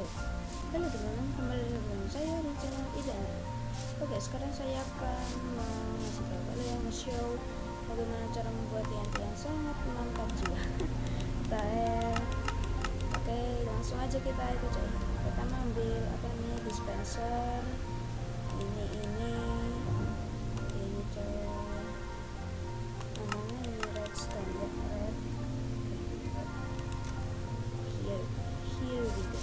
Halo teman-teman, kembali dengan saya di channel Ida. Oke, sekarang saya akan mengasih tahu kalian nge-show bagaimana cara membuat TNT yang sangat mantap jiwa. Oke, langsung aja kita itu coy. Pertama ambil dispenser. Ini coy. Namanya ini redstone ya, red. Here we go.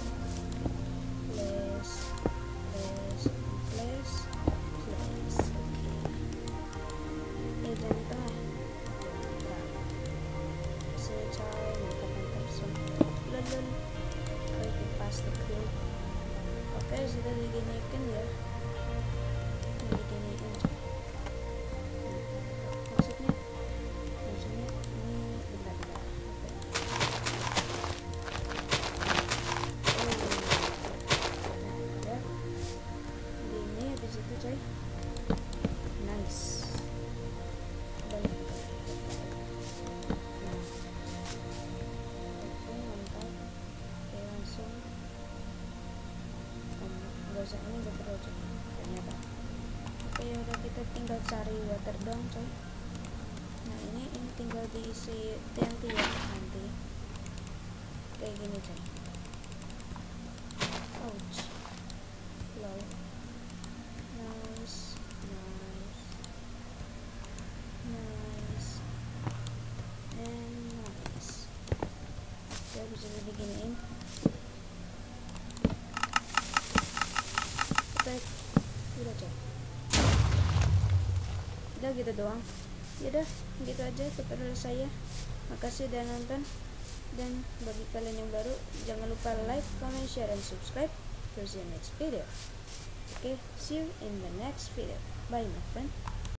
Oke, sudah diginikan ya. Diginikan. Maksudnya ini bentar. Ya. Gini habis itu coy. Nice. Ini udah terus ternyata. Oke, udah kita tinggal cari water dong coy. Nah ini tinggal diisi TNT ya nanti kayak gini coy. Ouch, lol. Nice and nice. Ya bisa diginiin. Udah coy, udah gitu doang. Yaudah gitu aja tutorial saya. Makasih udah nonton, dan bagi kalian yang baru jangan lupa like, comment, share, and subscribe. See you next video. Okay, see you in the next video. Bye my friend.